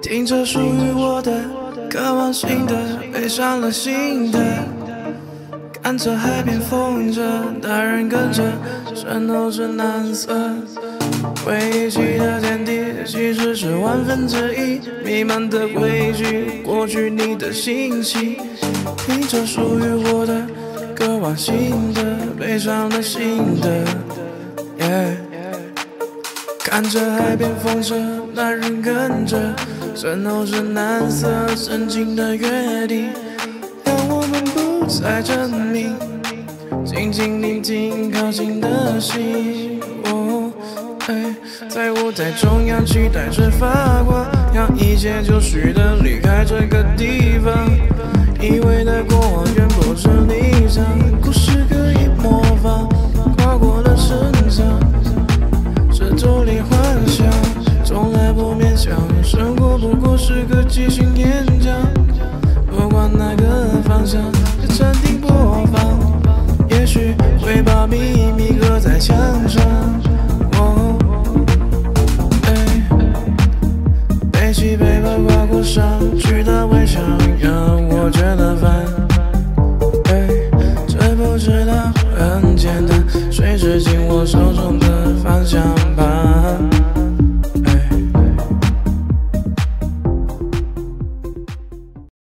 听着属于我的，渴望新的，背上了新的。看着海边风着，大人跟着，渗透着蓝色。回忆起的天地，其实是1/1000，弥漫的汇聚，过去你的信息。听着属于我的，渴望新的，背上了新的。看着海边风着，男人跟着，渗透着蓝色，深情的约定，让我们不再证明，静静聆听靠近的心。在舞台中央期待着发光，让一切就绪的离开这个地方。以为的过往远不是理想，故事可以模仿，跨过了成长。试图里幻想，从来不勉强，生活不过是个即兴演讲。不管哪个方向，就暂停播放，也许会把秘密刻在墙上。背起背包，跨过上去的微笑。